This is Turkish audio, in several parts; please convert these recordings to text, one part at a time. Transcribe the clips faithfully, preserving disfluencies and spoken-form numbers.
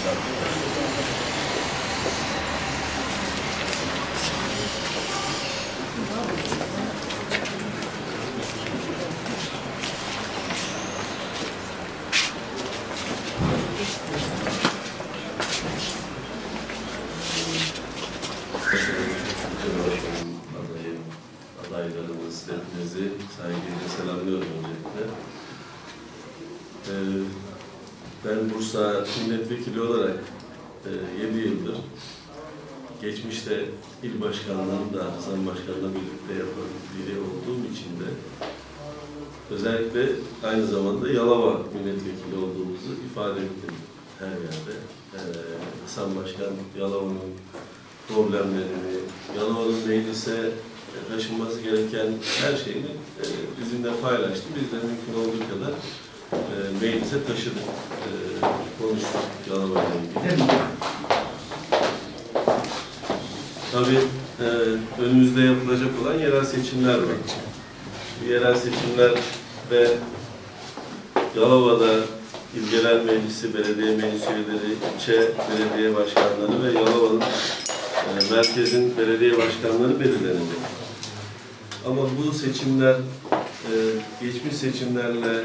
Adayım, adaylarımız, hepinizi saygıyla selamlıyorum öncelikle. Ee, ben Bursa milletvekili olarak e, yedi yıldır geçmişte il başkanlığında, Hasan Başkan'la birlikte yapan biri olduğum için de özellikle aynı zamanda Yalova milletvekili olduğumuzu ifade ettim her yerde. Ee, Hasan Başkan Yalova'nın problemlerini, Yalova'nın meclise taşınması gereken her şeyini e, bizimle paylaştı. Biz de mümkün olduğu kadar e, meclise taşıdık, e, konuştuk Yalova'yla ilgili. Tabii e, önümüzde yapılacak olan yerel seçimler var. Bu yerel seçimlerde Yalova'da İl Genel Meclisi, belediye meclis üyeleri, ilçe belediye başkanları ve Yalova'nın e, merkezin belediye başkanları belirlenecek. Ama bu seçimler e, geçmiş seçimlerle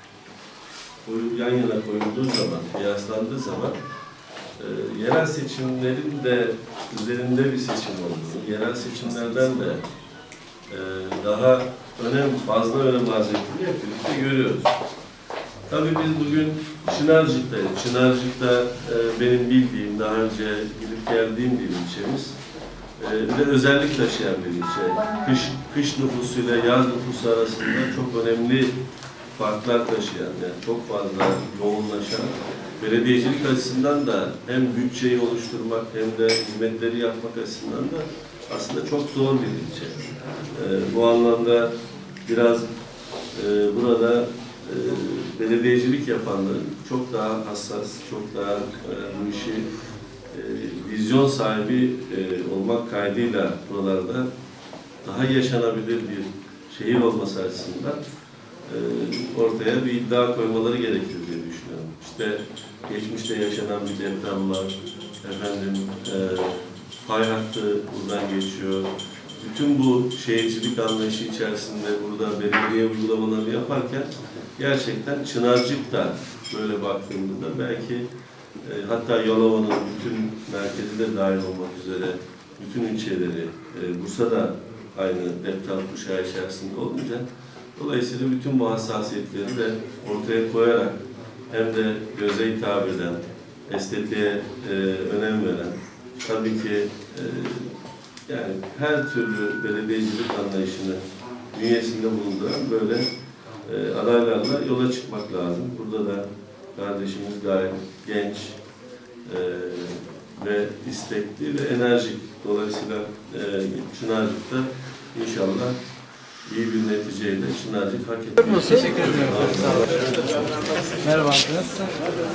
yan yana koyulduğu zaman, kıyaslandığı zaman e, yerel seçimlerin de üzerinde bir seçim olduğunu, yerel seçimlerden de e, daha önem, fazla önem arz ettiğini hep birlikte görüyoruz. Tabii biz bugün Çınarcık'tayız. Çınarcık'ta e, benim bildiğim, daha önce gidip geldiğim bir ilçemiz. E, ve özellik taşıyan bir ilçe. Kış, kış nüfusuyla yaz nüfusu arasında çok önemli farklar taşıyan, yani çok fazla yoğunlaşan, belediyecilik açısından da hem bütçeyi oluşturmak hem de hizmetleri yapmak açısından da aslında çok zor bir ilçe. E, bu anlamda biraz e, burada e, belediyecilik yapanların çok daha hassas, çok daha e, bu işi e, vizyon sahibi e, olmak kaydıyla buralarda daha yaşanabilir bir şehir olması açısından e, ortaya bir iddia koymaları gerekir diye düşünüyorum. İşte geçmişte yaşanan bir deprem var, efendim e, fay hattı buradan geçiyor. Bütün bu şehircilik anlayışı içerisinde burada belediye uygulamalarını yaparken gerçekten Çınarcık da böyle baktığımızda belki e, hatta Yalova'nın bütün merkezi de dahil olmak üzere bütün ilçeleri, e, Bursa da aynı deprem kuşağı içerisinde olunca dolayısıyla bütün bu hassasiyetleri de ortaya koyarak hem de göze hitap eden, estetiğe e, önem veren, tabii ki e, yani her türlü belediyecilik anlayışını bünyesinde bulunduran böyle e, adaylarla yola çıkmak lazım. Burada da kardeşimiz gayet genç e, ve istekli ve enerjik. Dolayısıyla e, Çınarcık'ta inşallah iyi bir neticeyle Çınarcık hak ediyor. Teşekkür ederim. Merhaba, nasılsın?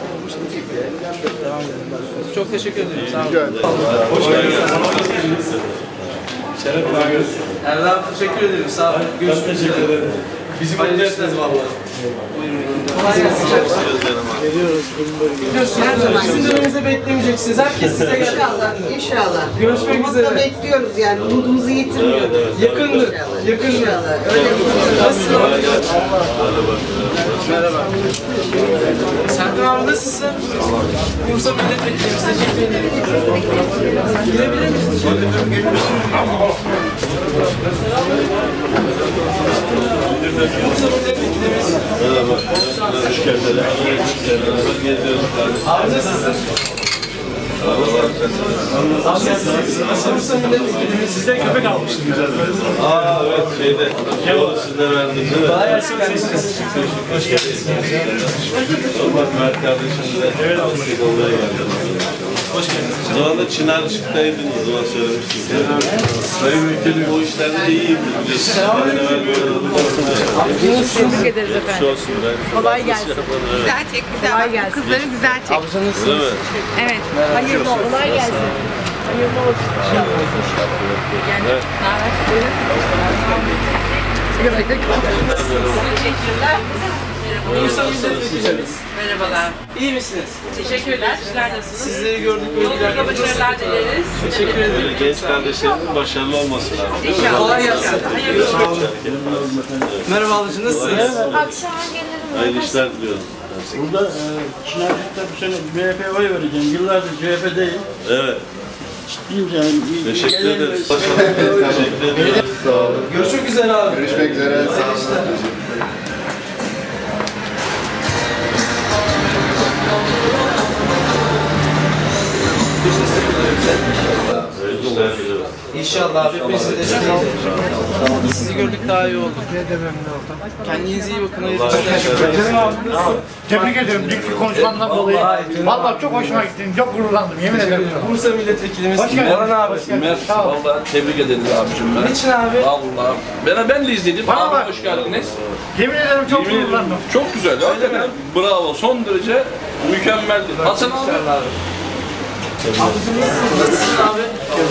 Devam edelim. Çok teşekkür ederim. Sağ olun. Hoş geldiniz. Şeref verdiniz. Erdem, teşekkür ederim. Sağ olun. Görüşmek üzere. Teşekkür ederim. Bizi mutlu ettiniz vallahi. Buyurun. Kolay gelsin. Geliyoruz. Biliyorsunuz, sizin döneminize beklemeyeceksiniz. Herkes size gelecek. İnşallah, inşallah. Görüşmek üzere. Umutla bekliyoruz yani, umudumuzu yitirmiyoruz. Yakındır. Yakındır. İnşallah. Öyle Nasılsın? Merhaba. Serkan abi nasılsın? Bursa milletvekilimiz. Teşekkür ederim. Girebilir misin? Bursa milletvekilimiz. Merhaba. Hoş geldiniz. Abi nasılsın? Bursa milletvekilimiz. Sizden köpek almıştım. Aa evet şeyde. Yolu sizde verdim değil mi? Daha gelsin kardeşiniz. Hoş geldiniz. Bak Mert kardeşim de. Evet abi. Olmaya geldim. Hoş geldiniz. O zaman da Çınarcık'taydınız. O zaman söylemiştiniz. Sayın Vekilim bu işlerde de iyiyim. Tebrik ederiz efendim. Kolay gelsin. Güzel çek, güzel. Kolay gelsin. Kızları güzel çek. Öyle mi? Evet. Hayırlı olsun. Kolay gelsin. Hayırlı olsun. İnşallah. Evet. Ne haber? Teşekkürler. Bursa milletvekilimiz. Merhabalar. İyi misiniz? Teşekkürler. Sizler nasılsınız? Sizleri gördük. Yolunuzda başarılar dileriz. Teşekkür Böyle ederim. genç kardeşlerimizin başarılı olması lazım. İnşallah. Kolay gelsin. Hayırlı olsun. Merhaba ablacığım, nasılsınız? Akşama gelirim. Hayırlı işler diliyorum. Burada e, Çınarcık'ta bu sene B H P'ye oy vereceğim. Yıllardır C H P'deyim. Evet. Ciddiyim yani. İyi- iyi Teşekkür gelen- ederiz. Teşekkür ederim. Sağ olun. Görüşmek üzere abi. Görüşmek üzere. Sağ olun. Hayırlı işler diliyorum. İnşallah abi hepinizi destekleyelim. Sizi gördük daha iyi olduk. Kendinize iyi bakın. Hayırlı işler. Tebrik ediyorum dünkü konuşmandan dolayı. Vallahi çok hoşuma gitti. Çok gururlandım. Yemin ederim. Bursa milletvekilimiz Hoş geldin. Orhan abi. Sağ ol. Vallahi tebrik ederiz abicim ben. Niçin abi? Vallahi ben ben de izledim. Bana Abi bak. hoş geldiniz. Yemin ederim çok Yemin ederim gururlandım. çok güzel. Hakikaten bravo. Son derece mükemmeldi. Hasan abi. İnşallah abi. Nasılsın abi?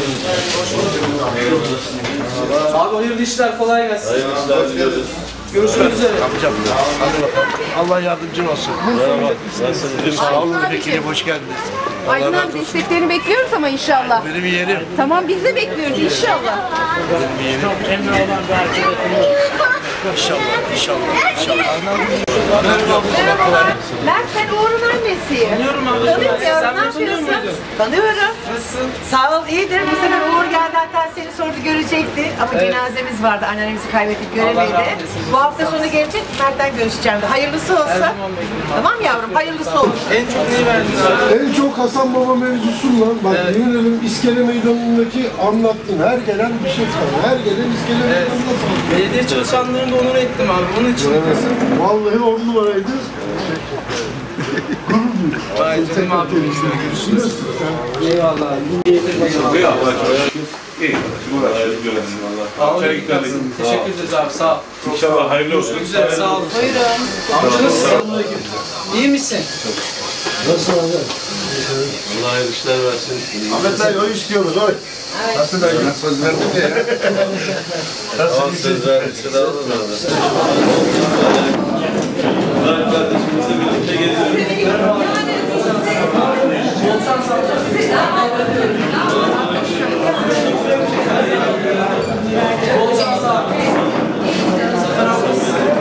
Abi hayırlı işler, kolay gelsin. Hayırlı işler diliyoruz. Görüşmek üzere. Allah yardımcın olsun. Merhaba. Nasılsınız? Sağ olun vekilim, hoş geldiniz. Aydın abi desteklerini bekliyoruz ama inşallah. Benim yeğenim. Tamam biz de bekliyoruz inşallah. Çok emri olan bir arkadaşım. İnşallah, inşallah, inşallah. Merhabalar. Ben sen Uğur'un annesiyim. Tanıyorum abi. Tanıyorum. Sen Ne beni tanıyor yapıyorsun? muydun? Tanıyorum. Nasılsın? Sağ ol, iyidir. Bu sefer Uğur geldi, hatta seni sordu, görecekti. Ama Evet. cenazemiz vardı, annemizi kaybettik, Allah göremedi. rahmet eylesin. Bu hafta sonu gelecek, Mert'ten görüşeceğim de. Hayırlısı Her olsun. zaman bekliyorum abi. Tamam yavrum, hayırlısı olsun. En çok neyi beğendin abi? En çok Hasan Baba mevzusundan bak Evet. yemin ederim iskele meydanındaki anlattın. Her gelen bir şey çıkar. Her gelen iskele Evet. meydanında sanıyor. Belediye çalışanlarını da onur ettim abi. Bunun için. Vallahi on numaraydı. Vay canım abi. Görüşürüz. Eyvallah abi. Teşekkür ederiz abi, sağ ol. İnşallah hayırlı olsun. Çok güzel, sağ ol. Buyurun. Amca nasılsın? İyi misin? Allah hayırlı işler versin. Ahmet Bey oy istiyoruz oy. Nasıl ben söz verdim ya. Tamam söz vermişsin alalım orada. Hayır kardeşimizle birlikte geliyoruz. Bol şans abi. Zafer abi.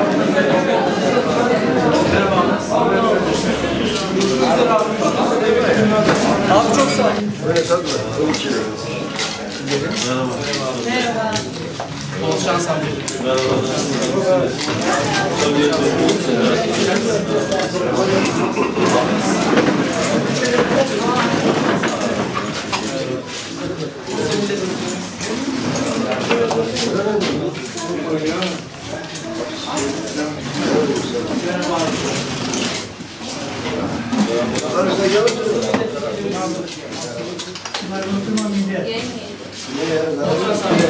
Merhaba. Güzel abi. Abi çok sağ ol. Merhaba. Bol şans abi. Merhaba. Tabii. Bol şans abi.